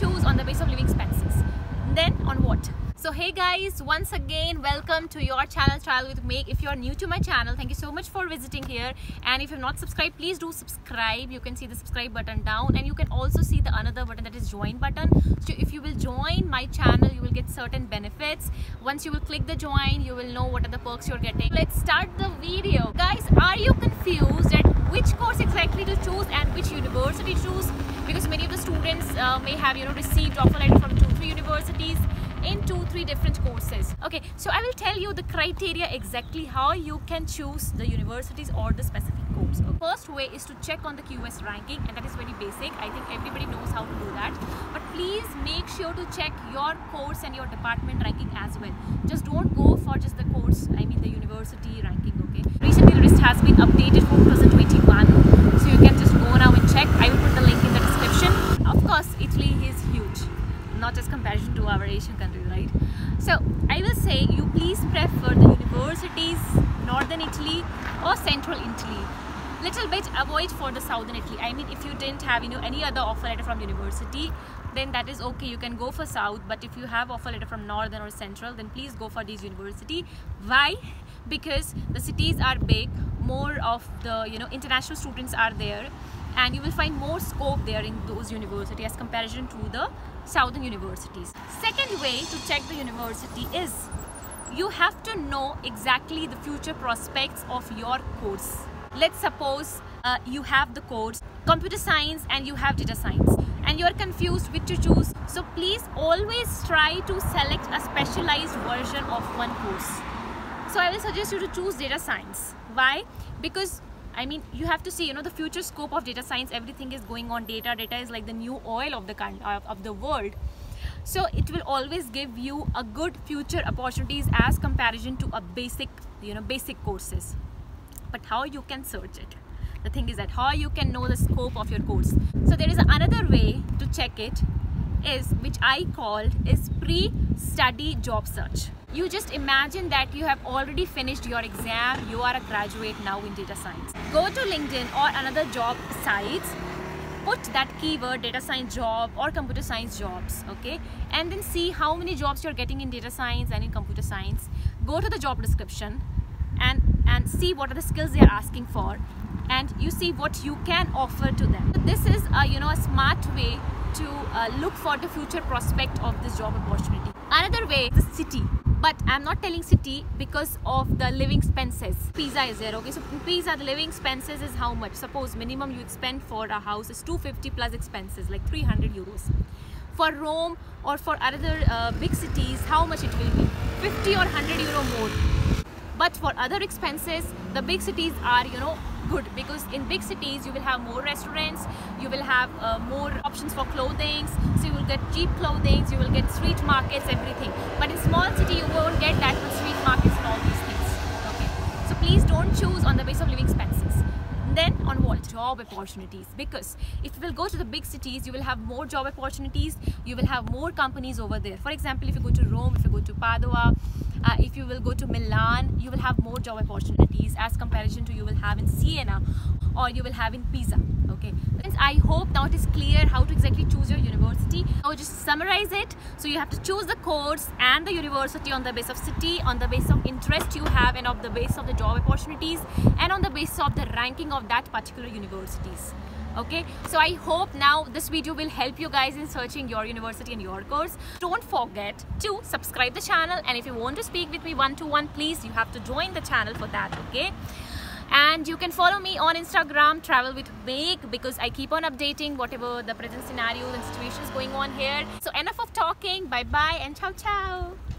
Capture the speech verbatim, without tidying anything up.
choose on the basis of living expenses. Then on what? So hey guys, once again welcome to your channel Travel with Meg. If you are new to my channel, thank you so much for visiting here, and if you have not subscribed, please do subscribe. You can see the subscribe button down, and you can also see the another button, that is join button. So if you will join my channel, you will get certain benefits. Once you will click the join, you will know what are the perks you're getting. Let's start the video. Guys, are you confused at which course exactly to choose and which university to choose? Because many of the students uh, may have you know received offer letter from two three universities in two three different courses. Okay, so I will tell you the criteria exactly how you can choose the universities or the specific course. Okay. First way is to check on the Q S ranking, and that is very basic. I think everybody knows how to do that, but please make sure to check your course and your department ranking as well. Just don't go for just the course, I mean the university ranking. Okay, recently the list has been updated for twenty twenty-one, so you can just go now and check. I will put the link in the description. Of course, Italy is huge, not as comparison to our Asian countries, right? So I will say you please prefer the universities northern Italy or central Italy. Little bit avoid for the southern Italy. I mean, if you didn't have you know any other offer letter from university, then that is okay, you can go for south. But if you have offer letter from northern or central, then please go for these university. Why? Because the cities are big, more of the you know international students are there, and you will find more scope there in those universities as comparison to the southern universities. Second way to check the university is you have to know exactly the future prospects of your course. Let's suppose uh, you have the course computer science and you have data science, and you're confused which to choose. So please always try to select a specialized version of one course. So I will suggest you to choose data science. Why? Because I mean, you have to see, you know, the future scope of data science. Everything is going on data. Data is like the new oil of the of, of the world. So it will always give you a good future opportunities as comparison to a basic, you know, basic courses. But how you can search it? The thing is that how you can know the scope of your course. So there is another way to check it, is which I called is pre-study job search. You just imagine that you have already finished your exam, you are a graduate now in data science. Go to LinkedIn or another job sites, put that keyword data science job or computer science jobs, okay, and then see how many jobs you're getting in data science and in computer science. Go to the job description and and see what are the skills they are asking for, and you see what you can offer to them. So this is a you know a smart way to uh, look for the future prospect of this job opportunity. Another way is the city. But I'm not telling city because of the living expenses. Pisa is there, okay? So in Pisa, the living expenses is how much? Suppose minimum you spend for a house is two hundred fifty plus expenses, like three hundred euros. For Rome or for other uh, big cities, how much it will be? fifty or one hundred euro more. But for other expenses, the big cities are, you know, good, because in big cities you will have more restaurants, you will have uh, more options for clothing, so you will get cheap clothing, you will get street markets, everything. But in small city you won't get that much street markets and all these things. Okay, so please don't choose on the basis of living expenses. Then on what? Job opportunities. Because if you will go to the big cities, you will have more job opportunities, you will have more companies over there. For example, if you go to Rome, if you go to Padua, Uh, if you will go to Milan, you will have more job opportunities as comparison to you will have in Siena or you will have in Pisa. Okay, friends, I hope now it is clear how to exactly choose your university. Now just summarize it. So you have to choose the course and the university on the basis of city, on the basis of interest you have, and of the basis of the job opportunities, and on the basis of the ranking of that particular universities. Okay, so I hope now this video will help you guys in searching your university and your course. Don't forget to subscribe the channel, and if you want to speak with me one to one, please, you have to join the channel for that. Okay, and you can follow me on Instagram, Travel with Meg, because I keep on updating whatever the present scenarios and situations going on here. So enough of talking. Bye bye and ciao ciao.